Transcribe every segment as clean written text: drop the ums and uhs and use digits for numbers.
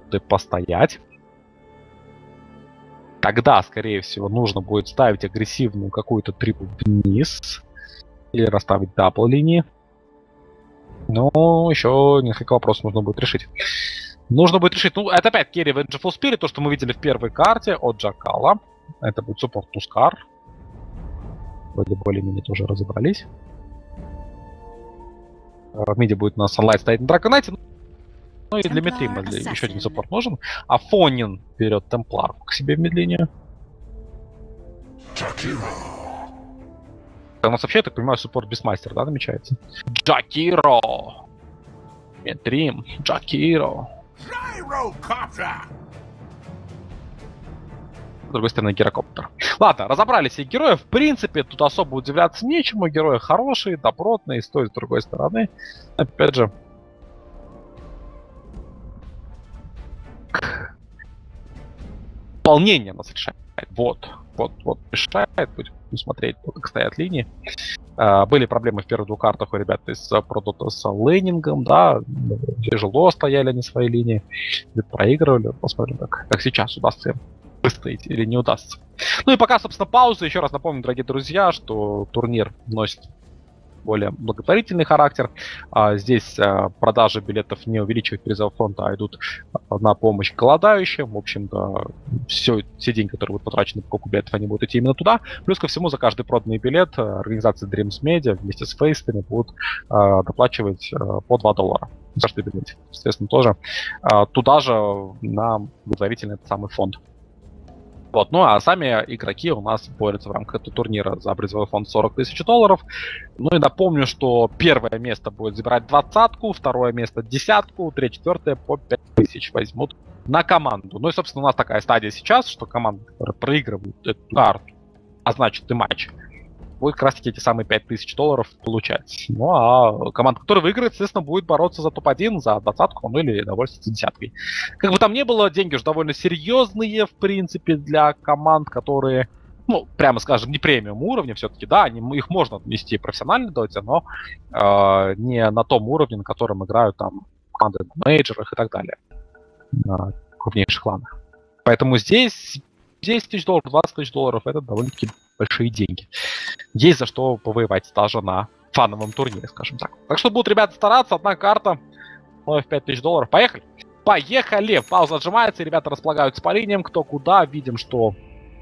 минуты постоять. Тогда, скорее всего, нужно будет ставить агрессивную какую-то трипл вниз. Или расставить дабл линии. Но еще несколько вопросов нужно будет решить. Ну, это опять Керри Vengeful Spirit, то, что мы видели в первой карте от Джакала. Это будет суппорт Тускар. Вроде более-менее тоже разобрались. В миде будет у нас Sunlight стоять на Драконайте. Ну и для Митрима еще один суппорт нужен. А Фонин берет Темпларку к себе в мидлинию. У нас вообще, я так понимаю, суппорт Бисмастер, да, намечается? Джакиро! Митрим, Джакиро. С другой стороны, гирокоптер. Ладно, разобрали всех героев. В принципе, тут особо удивляться нечему. Герои хорошие, добротные, с той и с другой стороны. Опять же, волнение нас решает. Вот решает. Будем смотреть, как стоят линии. Были проблемы в первых двух картах у ребят из Продота с лейнингом, да. Тяжело стояли они свои линии. Проигрывали. Посмотрим, как сейчас удастся им выстоять или не удастся. Ну и пока, собственно, пауза. Еще раз напомню, дорогие друзья, что турнир носит более благотворительный характер. Здесь продажи билетов не увеличивают призового фонда, а идут на помощь голодающим. В общем-то, все деньги, которые будут потрачены на покупку билетов, они будут идти именно туда. Плюс ко всему, за каждый проданный билет организация Dreams Media вместе с фейстами будут доплачивать по $2 за каждый билет. Соответственно, тоже туда же на благотворительный этот самый фонд. Вот. Ну а сами игроки у нас борются в рамках этого турнира за призовой фонд $40 000. Ну и напомню, что первое место будет забирать 20-ку, второе место 10-ку, третье, четвертое по 5000 возьмут на команду. Ну и, собственно, у нас такая стадия сейчас, что команда, которая проигрывает эту карту, а значит и матч, будет как раз таки эти самые $5000 получать. Ну а команда, которая выиграет, естественно, будет бороться за топ-1, за 20-ку, ну или довольствоваться 10-кой. Как бы там ни было, деньги уже довольно серьезные, в принципе, для команд, которые, ну, прямо скажем, не премиум уровня все-таки, да, их можно отнести в профессиональной доте, но не на том уровне, на котором играют там команды на мейджорах и так далее, на крупнейших кланах. Поэтому здесь $10 000, $20 000 это довольно-таки большие деньги. Есть за что повоевать даже на фановом турнире, скажем так. Так что будут ребята стараться. Одна карта, в $5000. Поехали! Поехали! Пауза отжимается, ребята располагаются по линиям, кто куда. Видим, что...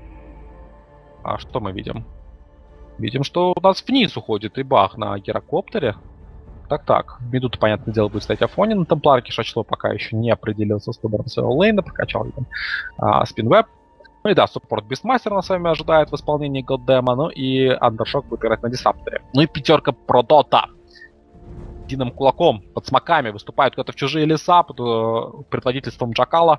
А что мы видим? Видим, что у нас вниз уходит и бах на гирокоптере. Так. В миду-то, понятное дело, будет стоять Афонин на Темпларке. Шачло пока еще не определился с выбором своего лейна, прокачал спинвеб. Ну и да, суппорт Бистмастер нас с вами ожидает в исполнении Годдема, ну и Андершок будет играть на Дисрапторе. Ну и пятерка Продота. Единым кулаком, под смоками выступают куда-то в чужие леса под предводительством Джакала.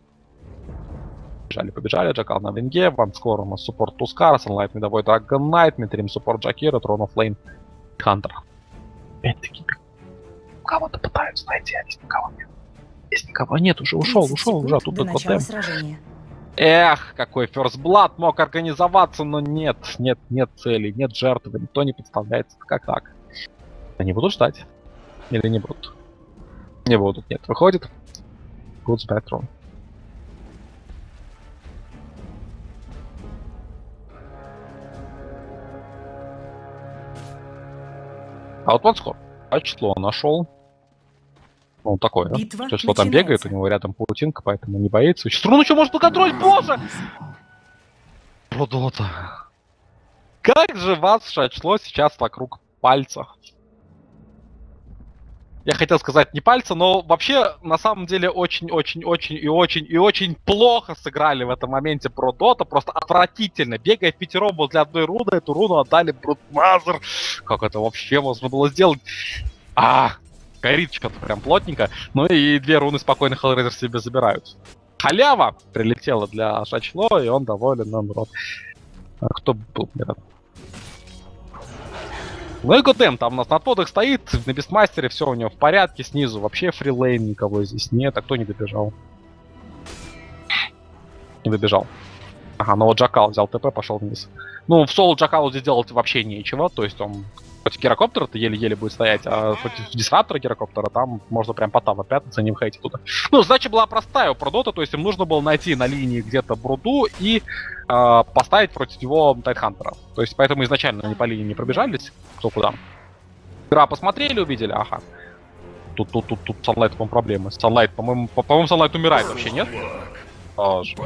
Побежали, Джакал на винге, Ванскор у нас суппорт Тускар, Sunlight мидовой Dragon Knight, Митрим суппорт Джакира, Throne of Lane Хантер. Опять-таки, кого-то пытаются найти, а здесь никого нет. Здесь никого нет, уже ушел уже оттуда Годдем. Эх, какой First Blood мог организоваться, но нет цели, нет жертвы, никто не подставляется. Как так? Они будут ждать? Или не будут? Не будут, нет. Выходит. Будут забирать трон. А вот Ванскор. Число нашел. Ну, такое, да? Число там бегает, у него рядом паутинка, поэтому не боится. Струну что может поконтролить, боже! Продота. Как же вас шачло сейчас вокруг пальца? Я хотел сказать не пальца, но вообще, на самом деле, очень плохо сыграли в этом моменте Продота. Просто отвратительно. Бегая в пятером возле одной руны, эту руну отдали Брутмазер. Как это вообще можно было сделать? Горит что-то прям плотненько. Ну и 2 руны спокойно Hellraiser себе забирают. Халява прилетела для Шачло, и он доволен, наоборот. Кто был рядом? Ну и Годдем там у нас на подах стоит, на Бестмастере все у него в порядке, снизу вообще фрилейн, никого здесь нет, а кто не добежал? Не добежал. Ага, ну вот Джакал взял ТП, пошел вниз. Ну, в соло Джакалу здесь делать вообще нечего, то есть он Против гирокоптера-то еле-еле будет стоять, а против дисраптора гирокоптера там можно прям по таву пятаться, не выходить туда. Ну, задача была простая у Продота, то есть им нужно было найти на линии где-то Бруду и поставить против него Тайтхантера. То есть поэтому изначально они по линии не пробежались, кто куда. Игра посмотрели, увидели, ага. Тут Sunlight, по-моему, проблемы. Sunlight, по-моему, Sunlight умирает вообще, нет? Боже,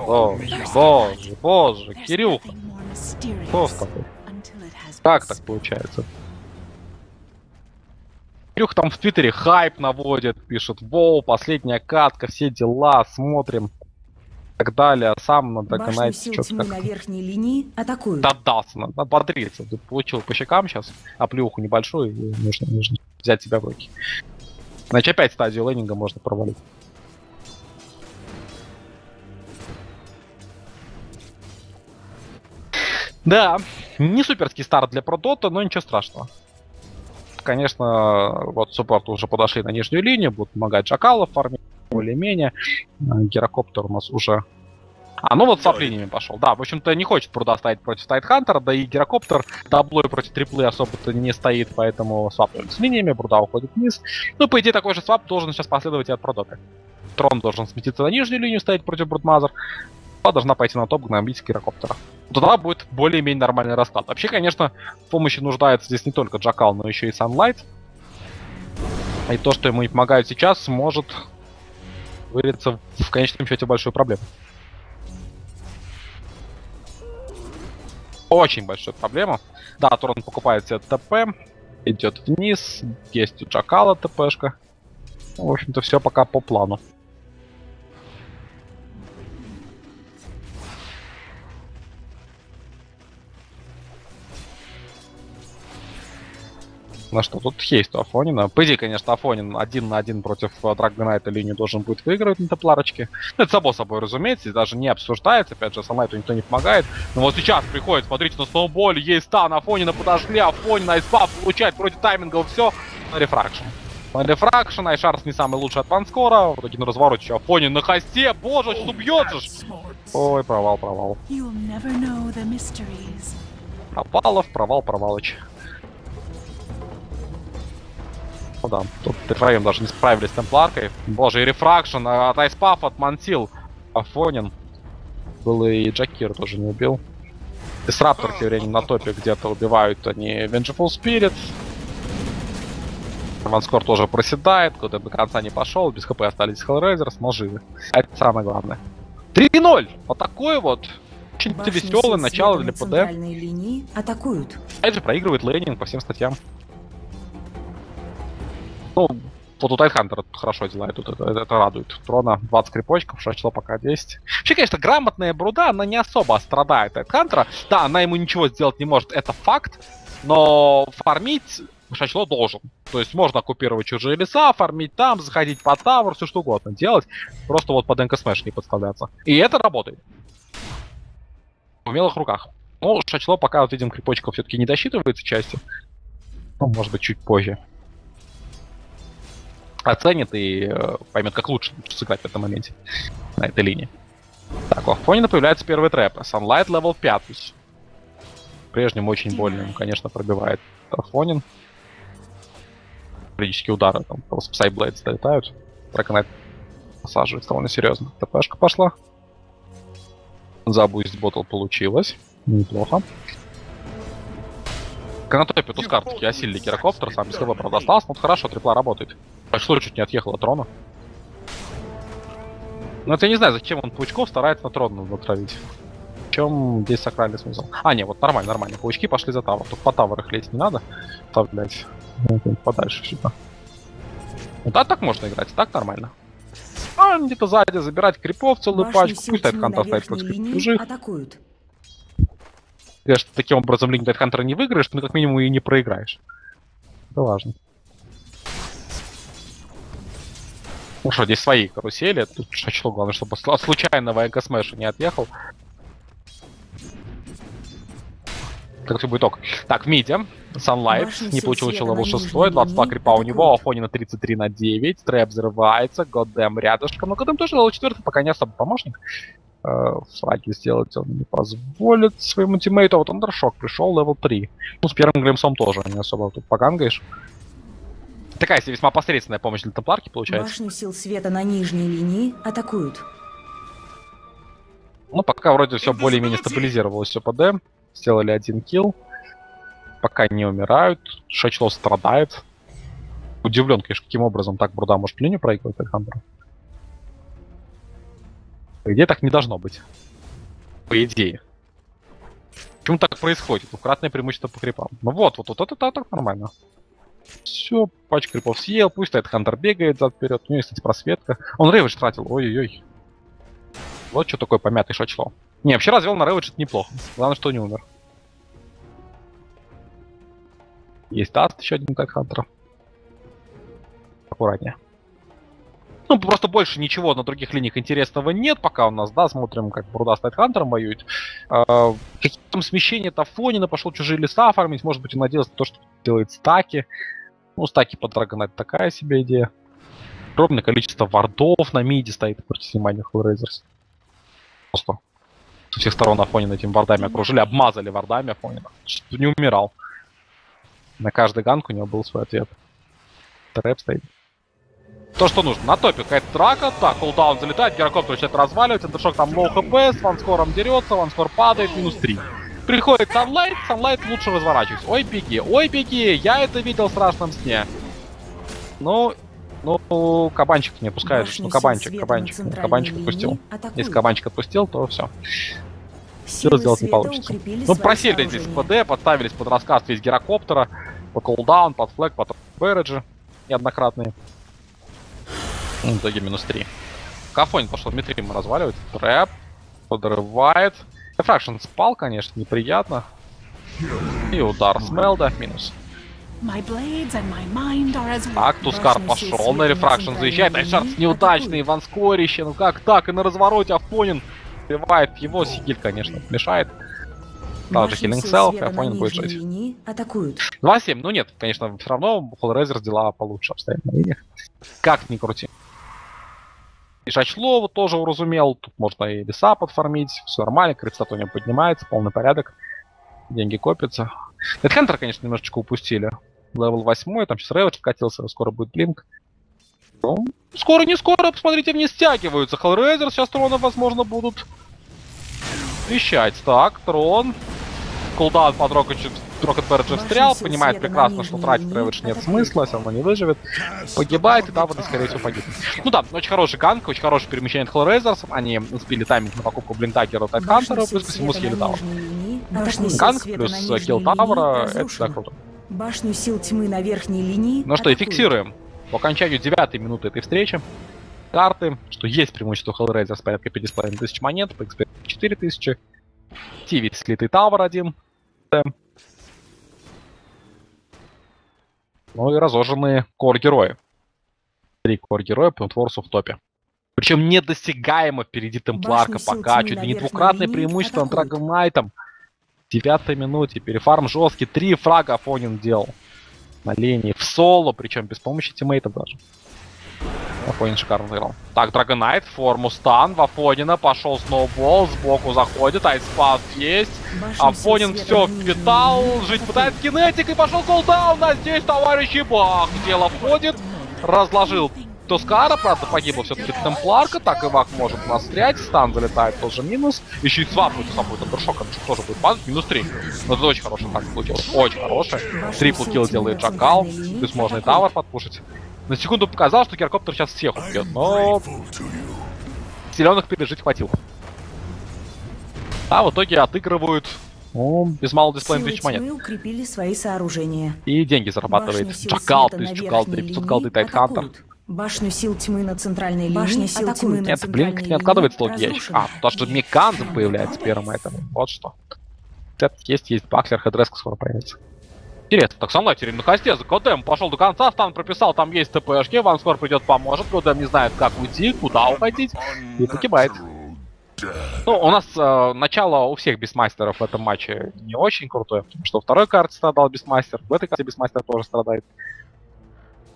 боже, Кирюха. Что с тобой? Как так получается? Кирюха там в Твиттере хайп наводит, пишет: воу, последняя катка, все дела, смотрим. И так далее, а сам надо гнать что-то на верхней линии атакуют. Да дался, надо бодриться. Ты получил по щекам сейчас, оплюху небольшую, и нужно взять себя в руки. Значит, опять стадию лейнинга можно провалить. Да, не суперский старт для Продота, но ничего страшного. Конечно, вот суппорты уже подошли на нижнюю линию, будут помогать Джакалов фармить более-менее. Гирокоптер у нас уже... ну вот с линиями пошел. Да, в общем-то, не хочет Бруда ставить против Тайтхантера, да и Гирокоптер даблой против триплы особо-то не стоит, поэтому свапнули с линиями, Бруда уходит вниз. Ну, по идее, такой же свап должен сейчас последовать и от Продота. Трон должен сместиться на нижнюю линию, стоять против Брудмазер. Должна пойти на топ, гнобить Гирокоптера. Тогда будет более-менее нормальный расклад. Вообще, конечно, в помощи нуждается здесь не только Джакал, но еще и Sunlight. И то, что ему не помогают сейчас, может вылиться в конечном счете большую проблему. Очень большую проблему. Да, Торн покупает себе ТП, идет вниз, есть у Джакала ТПшка. В общем-то, все пока по плану. На что тут есть у Афонина. По идее, конечно, Афонин 1 на 1 против Драгонайта линию должен будет выигрывать на тепларочке. Ну, это само собой разумеется, даже не обсуждается. Опять же, Sunlight'у никто не помогает. Но вот сейчас приходит, смотрите, на сноуболе есть стан, Афонина подошли, Афонин айспап получает против тайминга, все на рефракшн. На рефракшн, Айшарс не самый лучший от ванскора. В итоге на развороте еще Афонин на хосте. Боже, что бьет же! Ой, провал. Провалыч. Ну да, тут втроем даже не справились с темпларкой. Боже, и рефракшн от Айспаф отмансил Афонин. Был и Джакир тоже не убил. Дисраптор тем временем на топе где-то убивают они Vengeful Spirit. Ванскор тоже проседает, куда до конца не пошел, без хп остались Hellraisers, но живы. Это самое главное. 3-0! Вот такое вот очень веселое начало для ПД. Линии атакуют. Опять же проигрывает лейнинг по всем статьям. Ну, вот у Тайтхантера хорошо дела идут, это радует. Трона 20 крипочков, Шачло пока 10. Вообще, конечно, грамотная Бруда, она не особо страдает от Тайтхантера. Да, она ему ничего сделать не может, это факт. Но фармить Шачло должен. То есть можно оккупировать чужие леса, фармить там, заходить по тавер, все что угодно делать. Просто вот под НК Смэш не подставляться. И это работает. В умелых руках. Ну, Шачло пока, вот видим, крипочков все-таки не досчитывается части. Ну, может быть, чуть позже. Оценит и поймет, как лучше сыграть в этом моменте. На этой линии. Так, у Афонина появляется первый трэп. Sunlight левел 5. Прежним очень больным, конечно, пробивает Афонин. Периодические удары, там, просто Psyblades долетают. Драконайт посаживается довольно серьезно. ТПшка пошла. За буст ботл получилось. Неплохо. На топе Тускар таки осилили Гирокоптер, сам без ХБ, правда, остался, но хорошо, трипла работает. Пошло, чуть не отъехал от трона. Ну это я не знаю, зачем он паучков старается на трон натравить. В чем здесь сакральный смысл? Не, вот нормально. Паучки пошли за тавер. Тут по тавер их лезть не надо. Оставлять. Подальше сюда. Ну да, так можно играть, так нормально. Где-то сзади забирать крипов целую пачку. Пусть Тайтхантер стоит против чужих. Конечно, таким образом линию Тайтхантера не выиграешь, но как минимум и не проиграешь. Это важно. Ну что, здесь свои карусели. Тут Шачло, главное, чтобы от случайного эго-смэша не отъехал. Какой будет итог? Так, в миде. Sunlight не получил еще левел 6, 22 крипа у него, Афонина 33 на 9, Трэп взрывается, Годдэм рядышком. Но Годдэм тоже левел 4, пока не особо помощник. Фраги сделать он не позволит своему тиммейту. Вот Андершок пришел, левел 3. Ну, с первым глимсом тоже не особо тут погангаешь. Такая себе весьма посредственная помощь для темпларки получается. Башню сил света на нижней линии атакуют. Ну, пока вроде все более-менее стабилизировалось все по ДМ. Сделали 1 килл. Пока не умирают. Шачло страдает. Удивлен, конечно, каким образом так Бурда может линию проигрывать Альхамбру. По идее, так не должно быть. По идее. Почему так происходит? Двукратное преимущество по крипам. Ну вот это так нормально. Все, пачка крипов съел, пусть этот Хантер бегает зад-вперед. У него есть, кстати, просветка. Он рейвидж тратил, ой-ой-ой. Вот что такое помятый шачло. Не, вообще развел на рейвидж, это неплохо. Главное, что не умер. Есть таст, еще один Тайтхантер. Аккуратнее. Ну, просто больше ничего на других линиях интересного нет, пока у нас, да, смотрим, как Бурда с Тайтхантером воюет. Какие там смещения-то Фонина, пошел чужие леса оформить, может быть, он надеялся на то, что делает стаки. Ну, стаки под Драгонайт такая себе идея. Огромное количество вардов на миде стоит против внимания Hellraisers. Просто со всех сторон Афонина этими вардами окружили, обмазали вардами Афонина. Чтобы не умирал. На каждый ганк у него был свой ответ. Трэп стоит. То, что нужно. На топе какая-то драка. Так, кулдаун залетает, гирокоптер начинает разваливать. Андершок там лоу хп, с ванскором дерется, ванскор падает, минус 3. Приходит Санлайт лучше разворачивается. Ой, беги, я это видел в страшном сне. Ну, кабанчик не отпускает. Ну, кабанчик отпустил. Если кабанчик отпустил, то все. Силы сделать не получится. Ну, просели здесь ПД, подставились под рассказ весь гирокоптера, под кулдаун, под флэг, под бэрэджи неоднократные. В итоге минус 3. Кафонин пошел Митрим разваливать. Трэп. Подрывает. Рефракшн спал, конечно, неприятно. И удар с Мелда. Минус. Так, Тускар пошел на рефракшн, заезжает. Айшард неудачный, ванскорище. Ну как так? И на развороте Афонин убивает его. Сигиль, конечно, мешает. Также Хиллинг Селф, и Афонин будет жить. 2-7. Ну нет, конечно, все равно Hellraisers дела получше обстоят на линиях. Как ни крути. И Шачлова тоже уразумел. Тут можно и леса подфармить. Все нормально, крипстат у него поднимается, полный порядок. Деньги копятся. Нетхантер, конечно, немножечко упустили. Левел 8, там сейчас рейвидж вкатился, скоро будет блинк. Ну, скоро, не скоро, посмотрите, вниз стягиваются. Hellraisers сейчас трона, возможно, будут вещать. Так, трон. Кулдаун под Рокет Бэрджи встрял, понимает прекрасно, что тратить рейвидж нет смысла, все равно не выживет. Погибает, и Тавр, скорее всего, погибнет. Ну да, очень хороший ганк, очень хорошее перемещение от Hellraisers. Они успели тайминг на покупку Блинтакера, Тайтхантера, плюс ко всему схили Тавр. Ганк плюс килл Тавра, это да, круто. Башню сил тьмы на верхней линии. Ну что, и фиксируем. По окончанию 9-й минуты этой встречи. Карты, что есть преимущество Hellraisers, порядка 5500 монет, по XP 4000. Тиви слитый Тавр 1. Ну и разожженные кор-герои. 3 кор-героя, Плантворсу в топе. Причем недосягаемо впереди Темпларка пока. Чуть ли не двукратное преимущество над Драгонайтом. В 9-й минуте. Перефарм жесткий. 3 фрага Афонин делал. На линии. В соло, причем без помощи тиммейтов даже. Афонин шикарно сыграл. Так, Драгонайт, форму стан. В Афонина пошел сноубол. Сбоку заходит. Айспас есть. Афонин все впитал. Жить пытается кинетик. И пошел колдаун. А здесь, товарищи, бах. Дело входит. Разложил Тускара. Правда, погибла все-таки Темпларка. Так, Ивак может настрять. Стан залетает, тоже минус. Еще и свап будет Андершок. Андершок тоже будет падать. Минус 3. Но это очень хороший так получилось. Очень хороший. Трипл килл делает Джакал. Плюс можно и Тавр подпушить. На секунду показал, что гирокоптер сейчас всех убьет, но зеленых пережить хватило. А в итоге отыгрывают без малого дисплея 1000 монет. Укрепили свои сооружения. И деньги зарабатывает. Джакал, 1000 голды, 500 голды Тайтхантер. Башню сил тьмы на центральной линии. Башня сил тьмы на Нет, блин, не откладывается долгий ящик. Потому что Меканза появляется первым этому. Вот что. Есть Баклер, Хедреск скоро появится. Интересно, так Санлайт теперь на хосте, за Годем пошел до конца, стан прописал, там есть ТПшки, Ванскор придет, поможет, Годем не знает, как уйти, куда уходить, и погибает. Ну, у нас начало у всех бисмастеров в этом матче не очень крутое, потому что во второй карте страдал бисмастер, в этой карте бисмастер тоже страдает.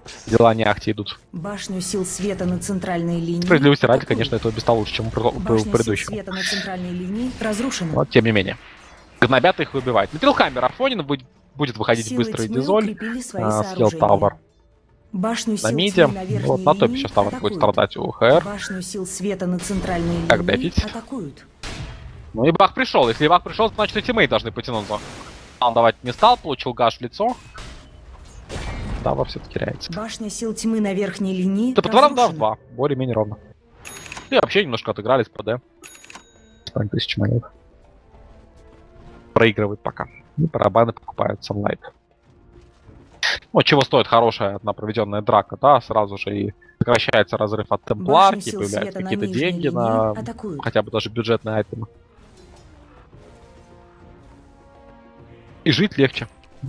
Дела не ахти идут. Башню сил света на центральной линии. Справедливости ради, конечно, это без того лучше, чем у Башня предыдущего. сил света на центральной линии разрушена. Но тем не менее. Гнобят их выбивать. Литрилхаммер Афонин будет выходить Силы быстрый тьмы дизоль. укрепили свои Съел сооружения. Тавер Башню на сил миде. тьмы на верхней Вот на топе линии сейчас Тавер будет атакуют. страдать у ХР. Башню сил света на центральной Как линии дефить? атакуют. Ну и Бах пришел. Если Бах пришел, значит и тиммейт должны потянуться. Он давать не стал, получил гаш в лицо. Тавер все-таки теряется. Башня сил тьмы на верхней линии Да по дворам, да, в разрушена. 2. Более-менее ровно. И вообще немножко отыгрались по Д. 1000 монет. Проигрывают пока. И барабаны покупают Sunlight. Ну, чего стоит хорошая одна проведенная драка, да, сразу же и сокращается разрыв от темпларки, Башню сил появляются света на какие-то нижней деньги линии на атакуют. хотя бы даже бюджетные айтемы. И жить легче.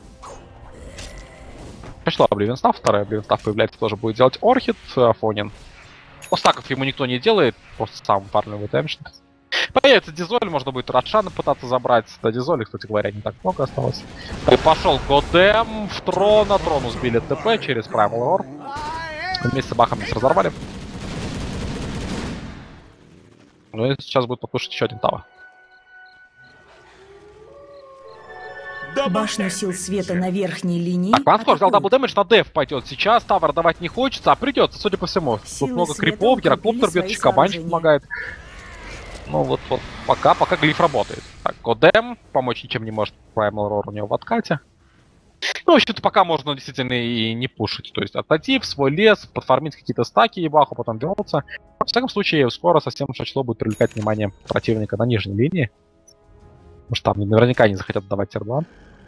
Пришла Обливенстав, вторая Обливенстав появляется, тоже будет делать Орхид, Афонин. Но стаков ему никто не делает, просто сам парный вытемшн. Появится Дизоль, можно будет Рошана пытаться забрать. Да, Дизоли, кстати говоря, не так много осталось. И пошел Годем в Трона. Трону сбили ТП через Primal Roar. Вместе с Бахом здесь разорвали. Ну и сейчас будет подпушить еще один Тава. Башню сил света на верхней линии Так, Ванскор взял дабл атакуют. дэмэдж, на деф пойдет. Сейчас Тавер давать не хочется, а придется, судя по всему. Тут Силы много света крипов, укрепили Герокоптер бьет, свои Чикабанчик сооружения. помогает. Ну вот пока глиф работает. Так, Годем помочь ничем не может. Primal Roar у него в откате. Ну, в общем-то, пока можно действительно и не пушить. То есть отойти в свой лес, подфармить какие-то стаки и баху, потом вернуться. Во всяком случае, скоро совсем шачло будет привлекать внимание противника на нижней линии. Потому что там наверняка не захотят давать тир-2.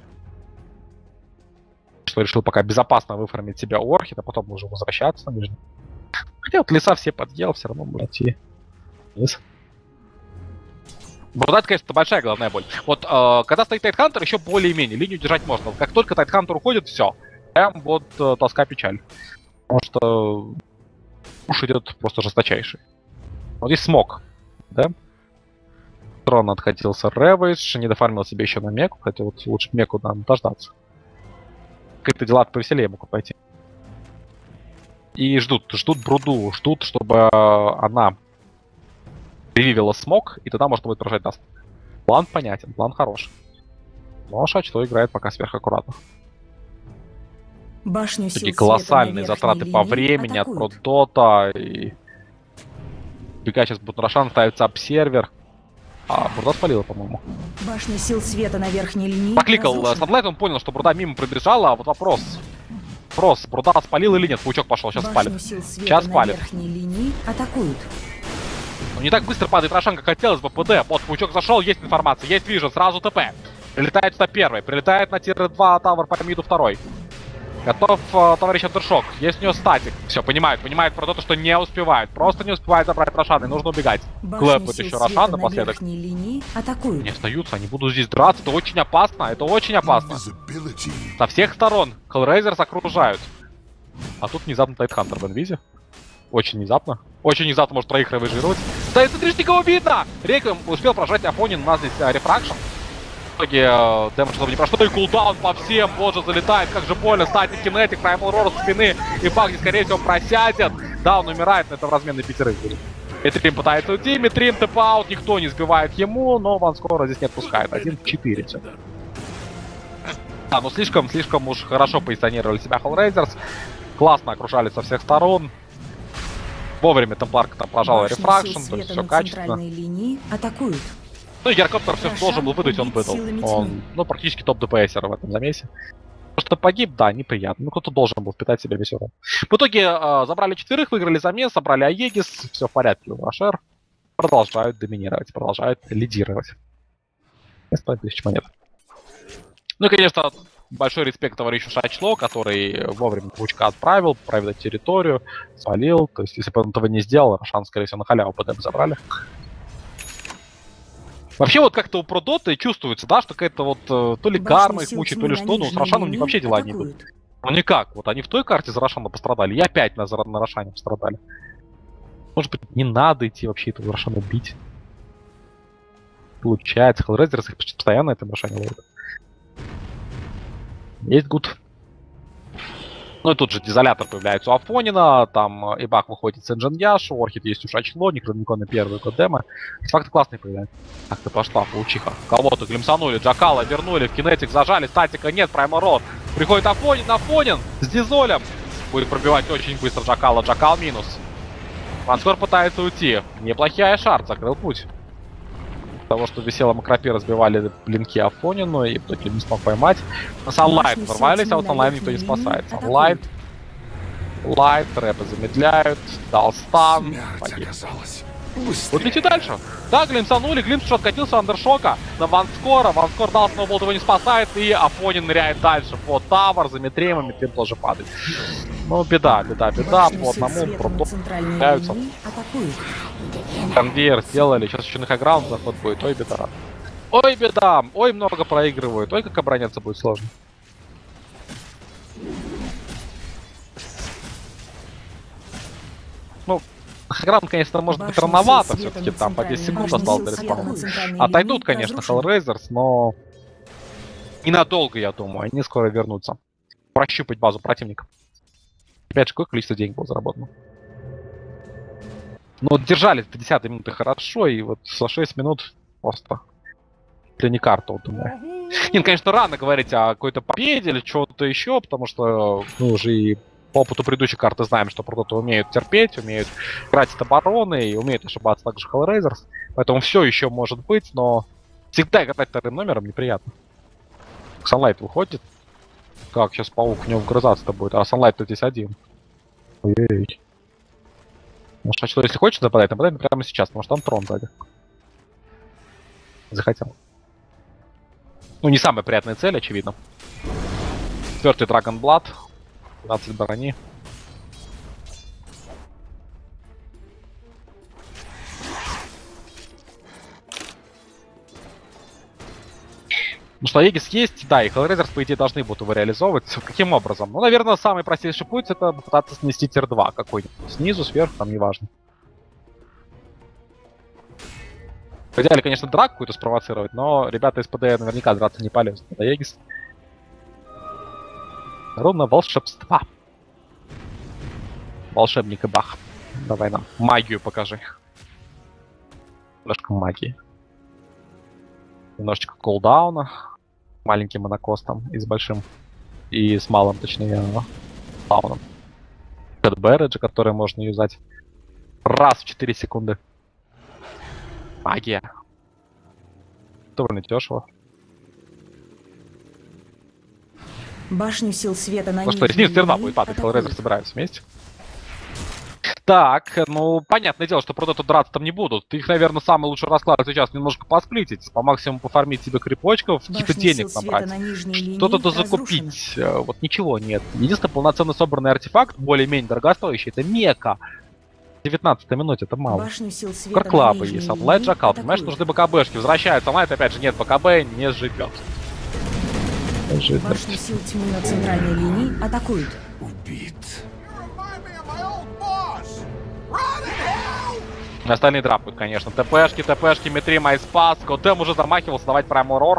Что решил пока безопасно выфармить себя Орхид, а потом уже возвращаться на нижнюю. Хотя вот леса все подъел, все равно можно идти вниз. Брудать, конечно, это большая головная боль. Вот, когда стоит Тайтхантер, еще более-менее линию держать можно. Как только Тайтхантер уходит, все. Прям вот тоска, печаль. Потому что уж идет просто жесточайший. Вот здесь смог, да? Трон откатился Рэвидж, не дофармил себе еще на меку, хотя вот лучше меку надо дождаться. Какие-то дела повеселее могут пойти. И ждут Бруду, ждут, чтобы она ревивила смог, и тогда можно будет поражать даст. План понятен, план хороший. Но Шачло играет пока сверхаккуратно. Башню сил Такие света на колоссальные верхней затраты по линии времени от атакуют. Продота, и... Бега сейчас будет Рошан, ставится обсервер. А, Бруда спалила, по-моему. Башня сил света на верхней линии Покликал разрушена. Sunlight, он понял, что Бруда мимо пробежала, а вот вопрос, Бруда спалил или нет? Паучок пошел, сейчас Башню спалит. сил света Сейчас на спалит. верхней линии атакуют. Ну, не так быстро падает Рошан, как хотелось бы. ПД. Вот, Паучок зашел, есть информация, есть вижу, сразу ТП. Прилетает сюда первый, прилетает на тир 2 Тавер по миду второй. Готов товарищ Андершок, есть у него статик. Все, понимает про то, что не успевает. Просто не успевает забрать Рошана, и нужно убегать. Башню Клэпают сил еще света Рошан на напоследок. верхней линии атакуют. Не остаются, они будут здесь драться, это очень опасно, это очень опасно. Со всех сторон Hellraisers окружают. А тут внезапно Тайтхантер в инвизе. Очень внезапно. Очень внезапно может троих ревижировать. Да, это никого видно! Рейком успел прожать Афонин, у нас здесь рефракшн. В итоге дэмэдж чтобы не прошло, и кулдаун по всем, боже, залетает, как же больно, статик, кинетик, Primal Roar со спины, и Бак здесь, скорее всего, просядет. Да, он умирает, но это в размен на пятерых будет. Митрим пытается уйти, Митрим тэп-аут, никто не сбивает ему, но Ванскора здесь не отпускает, 1-4 все. Да, ну слишком уж хорошо позиционировали себя Hellraisers, классно окружали со всех сторон. Вовремя Темпларка там прожала Башню рефракшн, сил то есть света все на качественно. центральной линии атакуют. Ну и Герокоптер все, что Рошан должен был выдать, он убит выдал. силами Он, тьмы. ну, практически топ-ДПСер в этом замесе. То, что погиб, да, неприятно. Ну, кто-то должен был впитать себе весь урон. В итоге забрали четверых, выиграли замес, собрали Аегис, все в порядке у Рошер. Продолжают доминировать, продолжают лидировать. 100 тысяч монет. Ну и, конечно, большой респект товарищу Шачло, который вовремя Паучка отправил, провел территорию, свалил. То есть, если бы он этого не сделал, Рошан, скорее всего, на халяву ПДМ забрали. Вообще вот как-то у Продоты чувствуется, да, что какая-то вот то ли Башню карма их сил мучает, тьмы то ли на что, но с нижней Рошаном у них линии вообще дела не идут. атакуют. Ну никак, вот они в той карте за Рошана пострадали, и опять на Рошане пострадали. Может быть, не надо идти вообще этого Рошана бить. Получается, Hellraisers их постоянно на этом Рошане ловят. Есть гуд. Ну и тут же дизолятор появляется у Афонина, там Ибах выходит с Энджин Яшу, Орхид есть у Шачло, Некрономикон первый код демо. Артефакты классные появляются. Так, ты пошла, паучиха. Кого-то глимсанули, Джакала вернули, в кинетик зажали, статика нет, Праймород. Приходит Афонин с дизолем. Будет пробивать очень быстро Джакала, Джакал минус. Ванскор пытается уйти. Неплохая шарт, закрыл путь. Того, что висело Макропи, разбивали блинки Афонину, и в итоге не смог поймать. На Sunlight ворвались, а вот Sunlight никто не спасает. Sunlight. Лайт, рэпы замедляют, дал стан. Вот лети дальше. Да, глимсанули, Глимс уже откатился андершока на Ванскора. Ванскор дал сноубол, его не спасает, и Афонин ныряет дальше. Под тавер, за Митрем, и Митрем тоже падает. Ну, беда, по одному продолжаются. Конвейер сделали, сейчас еще на хайграунд заход будет, ой, беда. Ой, беда, ой, много проигрывают, ой, как обороняться будет сложно. Ну, хайграунд, конечно, может быть рановато, все-таки там по 10 секунд осталось до респауна. Отойдут, конечно, Hellraisers, но ненадолго, я думаю, они скоро вернутся. Прощупать базу противника. Опять же, какое количество денег было заработано. Ну, вот держались до 10 минуты хорошо, и вот за 6 минут просто не карту, думаю. Нет, конечно, рано говорить о какой-то победе или чего-то еще, потому что мы уже и по опыту предыдущей карты знаем, что продукты умеют терпеть, умеют играть от обороны и умеют ошибаться также Hellraisers. Поэтому все еще может быть, но всегда играть вторым номером неприятно. Sunlight выходит. Как сейчас паук в него вгрызаться-то будет, а Sunlight-то здесь один. Ой-ой-ой. Может, а что, если хочешь нападать прямо сейчас, потому что там трон сзади. Захотел. Ну, не самая приятная цель, очевидно. 4-й Dragon Blood. 20 брони. Ну что, Aegis есть, да, и Hellraisers, по идее, должны будут его реализовывать. Каким образом? Ну, наверное, самый простейший путь — это попытаться снести тир-2 какой-нибудь. Снизу, сверху, там, неважно. В идеале, конечно, драку какую-то спровоцировать, но ребята из ПД наверняка драться не полезут. Это Aegis. Ровно волшебства. Волшебник и бах. Давай нам магию покажи. Немножко магии. Немножечко колдауна. Маленьким монокостом и с большим. И с малым, точнее, дауном. Бэрэджи, которые можно юзать раз в 4 секунды. Магия. Довольно дешево. Башню сил света на ну что, снизу тир-2 будет падать, Hellraiser собираются вместе. Так, ну, понятное дело, что продукты драться там не будут. Их, наверное, самый лучший расклад сейчас немножко посплитить, по максимуму пофармить себе крипочков, каких-то денег набрать, что-то дозакупить. Вот ничего нет. Единственный полноценно собранный артефакт, более-менее дорогостоящий, это Мека. В 19-й минуте это мало. Карклабы есть, Sunlight, Джакал, понимаешь, нужны БКБшки. Возвращаются, Sunlight, опять же, нет БКБ, не живет. Башню сил тьмы на центральной линии атакуют. Убит. Остальные драпают, конечно. ТПшки, Митри, Майспас. Котэм уже замахивался давать прям урор.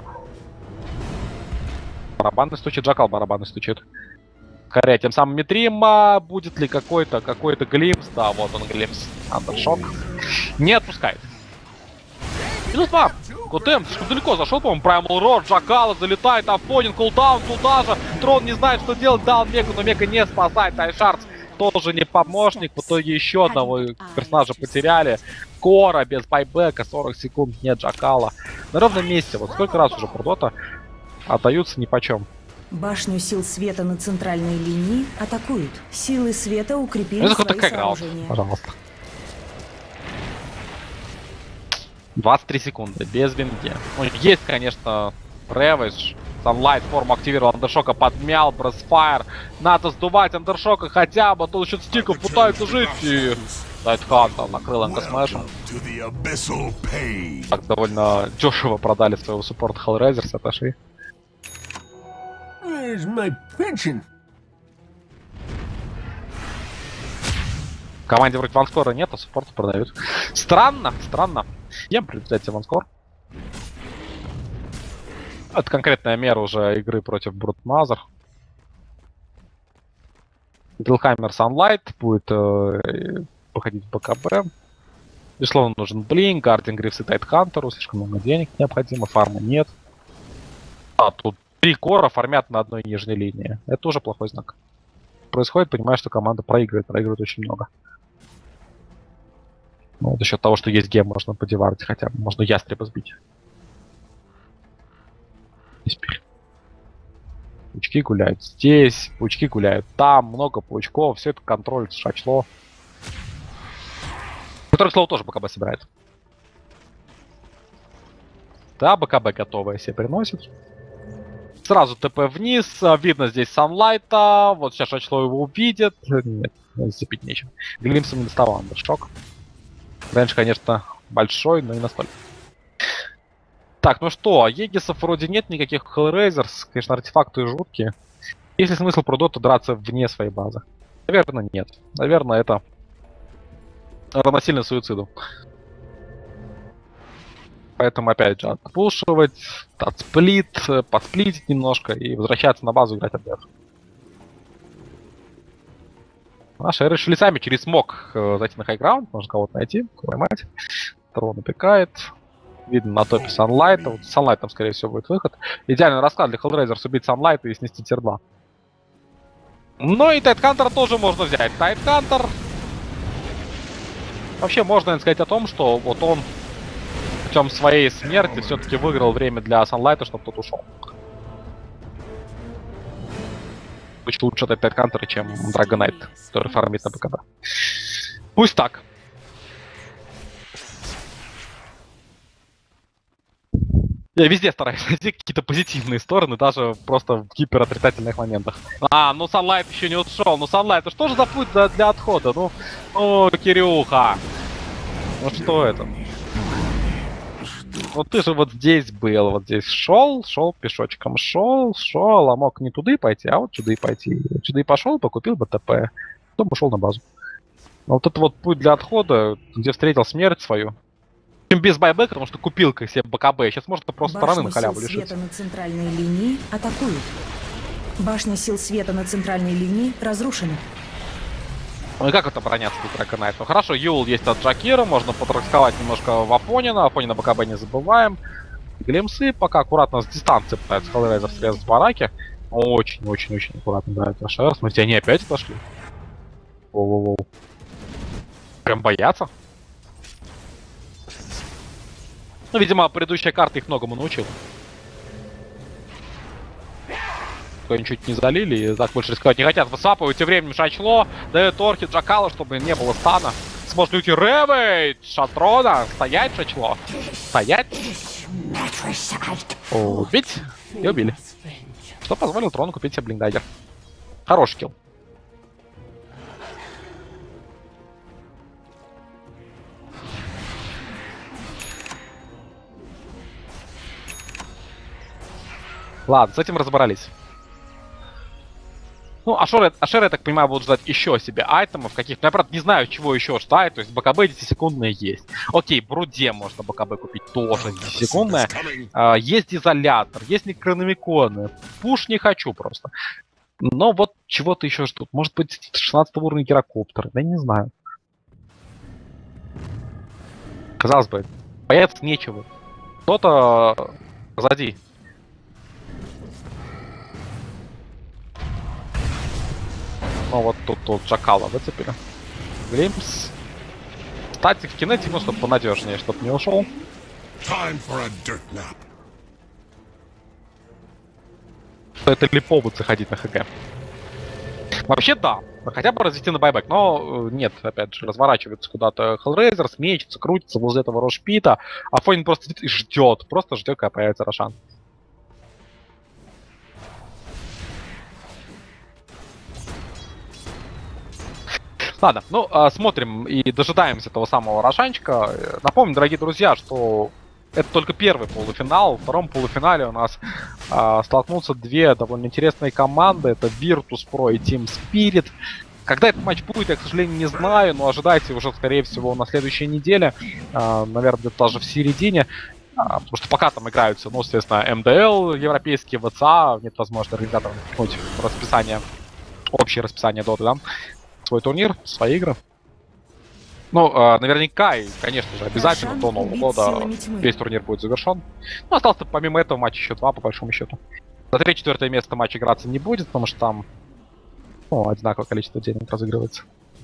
Барабанный стучит, Джакал барабанный стучит. Скорее, тем самым Митрима. Будет ли какой-то глимс? Да, вот он глимс. Андершок. Не отпускает. Минус 2. Котэм слишком далеко зашел, по-моему, Primal Roar, Джакала залетает, Афонин, кулдаун туда же. Трон не знает, что делать, дал Меку, но Мека не спасает. Тайшардс тоже не помощник. В итоге еще одного персонажа потеряли. Кора без байбека, 40 секунд, нет Джакала. На ровном месте, вот сколько раз уже Продота отдаются нипочем. Башню сил света на центральной линии атакуют. Силы света укрепили свои сооружения. Пожалуйста. 23 секунды, без винги. Ну, есть, конечно, Рэвидж. Sunlight форму активировал, Андершока подмял, Бресфайр. Надо сдувать Андершока хотя бы, тут еще стиков пытаются жить. И Дайтхантер накрыл энкосмэшем. Так довольно дешево продали своего суппорта Hellraisers, отошли. В команде вроде Ванскора нет, а суппорта продают. Странно. Я бы предпочитаю Ванскор. Это конкретная мера уже игры против Брутмазер. Drillhammer Sunlight будет походить в БКБ. Безусловно, нужен Блинк, Guardian Greaves и Тайтхантеру. Слишком много денег необходимо, фарма нет. А, тут 3 кора фармят на одной нижней линии. Это тоже плохой знак. Происходит, понимаешь, что команда проигрывает очень много. Ну, вот за счет того, что есть гем, можно подеварить хотя бы. Можно ястреба сбить. Паучки гуляют здесь, паучки гуляют там, много паучков, все это контролится шачло. Который, к слову, тоже БКБ собирает. Да, БКБ готовая себе приносит. Сразу ТП вниз, видно здесь Санлайта, вот сейчас шачло его увидит. Нет, зацепить нечем. Глимсом не доставал андершок. Раньше, конечно, большой, но не настолько. Так, ну что, Егисов вроде нет, никаких Hellraisers, конечно, артефакты жуткие. Есть ли смысл про доту драться вне своей базы? Наверное, нет. Наверное, это равносильно суициду. Поэтому, опять же, отпушивать, отсплит, подсплитить немножко и возвращаться на базу играть отдых. Наши решили сами через смог зайти на хайграунд, можно кого-то найти, поймать. Второго напекает. Видно на топе Санлайта. Вот Санлайт там, скорее всего, будет выход. Идеальный расклад для Hellraisers убить Санлайта и снести тир 2. Ну и Тайтхантер тоже можно взять. Тайтхантер... Вообще можно, наверное, сказать о том, что вот он путем своей смерти все-таки выиграл время для Санлайта, чтобы тот ушел. Лучше это Тайтхантер, чем Драгонайт, который фармит на БКБ. Пусть так. Я везде стараюсь найти какие-то позитивные стороны, даже просто в гиперотрицательных моментах. А, ну Санлайт еще не ушел. Ну Санлайт, что же за путь для отхода? Ну, Кирюха. Ну что это? Вот ты же вот здесь был, вот здесь шел пешочком, шел, а мог не туда пойти, а вот сюда и пойти. Сюда и пошел, покупил БТП, потом ушел на базу. Но вот это вот путь для отхода, где встретил смерть свою. Без байбека, потому что купил как себе БКБ. Сейчас можно просто стороны на халяву лишиться. Башня сил света на центральной линии атакуют. Башня сил света на центральной линии разрушена. Ну и как это обороняться тут Драконайт? Ну хорошо, Юл есть от Джакира, можно потраксковать немножко в Афонина. Афонина БКБ не забываем. Глимсы пока аккуратно с дистанции пытаются Hellraiser срезать с бараки. Очень-очень-очень аккуратно играют РШР. Смотрите, они опять отошли. Воу-воу-воу. Прям боятся. Ну, видимо, предыдущая карта их многому научила. Они чуть не залили, и так больше рисковать не хотят. Высапывают тем временем шачло, дают орки Джакала, чтобы не было стана. Сможет уйти Рэвейдж, Шатрона, стоять шачло. Стоять. Убить. И убили. Что позволил Трону купить себе блиндайдер. Хороший килл. Ладно, с этим разобрались. Ну, Ашеры, я так понимаю, будут ждать еще себе айтемов каких-то. Я, правда, не знаю, чего еще ждать. То есть БКБ 10-секундные есть. Окей, Бруде можно БКБ купить тоже 10-секундная. Есть изолятор, есть некрономиконы. Пуш не хочу просто. Но вот чего-то еще ждут. Может быть, 16 уровня гирокоптер. Да не знаю. Казалось бы, бояться нечего. Кто-то позади. Ну вот тут Джакала выцепили. Глимс. Статик, кинетик, ну чтобы понадежнее, чтобы не ушел. Это ли повод заходить на ХГ? Вообще да, хотя бы развести на байбек, но нет, опять же, разворачивается куда-то Hellraiser, мечется, крутится возле этого Рошпита, а Фонин просто сидит и ждет, когда появится Рошан. Ладно, ну, смотрим и дожидаемся того самого Рошанчика. Напомню, дорогие друзья, что это только первый полуфинал. В втором полуфинале у нас столкнутся две довольно интересные команды. Это Virtus.pro и Team Spirit. Когда этот матч будет, я, к сожалению, не знаю, но ожидайте уже, скорее всего, на следующей неделе. Наверное, где-то даже в середине. Потому что пока там играются, ну, соответственно, МДЛ, европейские, ВЦА. Нет возможности организаторам впихнуть в расписание общее расписание доты, да? Свой турнир, свои игры. Ну, наверняка, и, конечно же, обязательно до Нового года весь турнир будет завершен. Ну, остался помимо этого матч еще 2, по большому счету. За 3-4 место матч играться не будет, потому что там одинаковое количество денег разыгрывается.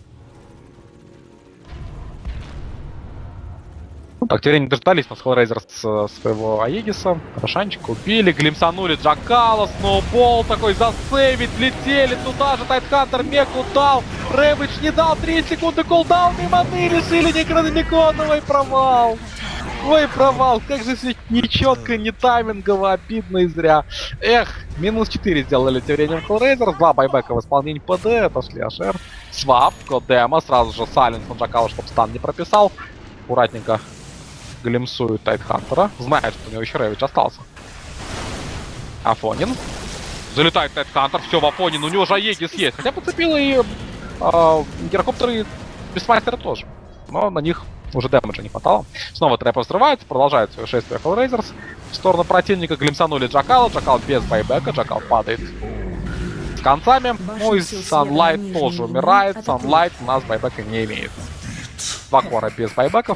Ну, так, теперь не дождались, но Hellraiser с своего Аегиса. Рошанчик убили, глимсанули Джакала, сноубол такой засейвить, летели туда же, Тайтхантер меку дал, Рэвидж не дал, 3 секунды кулдаун, и маны решили Некрономикона, ой, провал. Ой, провал, как же все нечетко, не таймингово, обидно и зря. Эх, минус 4 сделали тем временем Hellraiser, 2 байбека в исполнении ПД, пошли Ашер. Свап, Кодема, сразу же Сайленс на Джакала, чтобы стан не прописал. Аккуратненько глимсует Тайтхантера. Знает, что у него еще Рэвидж остался. Афонин. Залетает Тайтхантер. Все в Афонин. У него же Аегис есть. Хотя подцепил и гирокоптеры и Бестмастера тоже. Но на них уже дэмэджа не хватало. Снова трэпы взрываются. Продолжает свое шествие Hellraisers. В сторону противника глимсанули Джакала. Джакал без байбека. Джакал падает с концами. Ну и Sunlight тоже умирает. Sunlight у нас байбека не имеет. 2 кора без байбеков.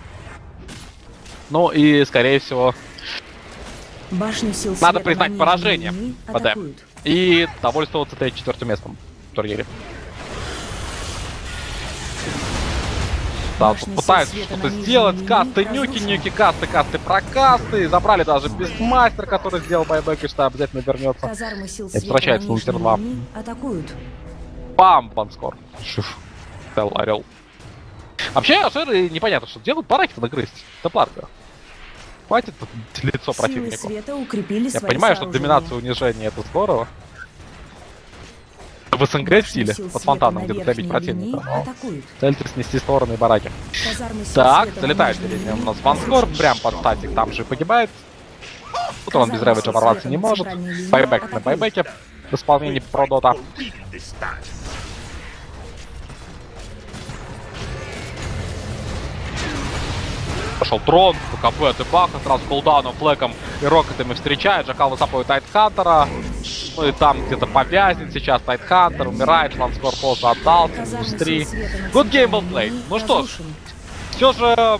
Ну и, скорее всего, надо признать поражение ПД и довольствоваться 3-4 местом в турнире. Да, пытаются что-то сделать, касты, нюки, касты, прокасты. Забрали даже Бестмастер, который сделал байбек, и что обязательно вернется. И возвращается на Лутер 2. Бам, банскор. Тел, орел. Вообще, Ашеры непонятно, что делают, пора их нагрызть. Темпларка. Хватит лицо противнику. Я понимаю, что доминация унижения это здорово. В СНГ стиле, под фонтаном где-то добить противника. Цельте снести стороны и бараки. Так, залетает перед ним у нас Ванскор, прям под статик, там же погибает. Тут он без Рэвиджа ворваться не может. Байбек на байбеке в исполнении Продота. Пошел трон, КП, Тепаха, сразу кулдауном, флэком и рокетами встречает. Джакал высапывает Тайтхантера. Ну и там где-то повязнет сейчас Тайтхантер, умирает, Ванскор позже отдался, индустрии. Good game well played. Ну что ж, все же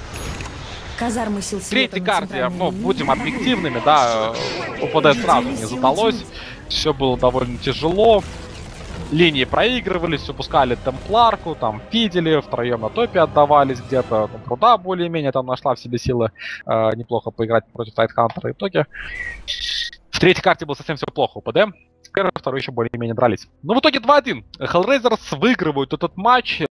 в третьей карте, ну, будем объективными, да, УПД сразу не задалось. Все было довольно тяжело. Линии проигрывались, упускали темпларку, там фидели, втроем на топе отдавались где-то. Ну, Труда более-менее там нашла в себе силы неплохо поиграть против Тайтхантера. В итоге в третьей карте было совсем все плохо у ПД. Первый и второй еще более-менее дрались. Ну, в итоге 2-1. Hellraisers выигрывают этот матч.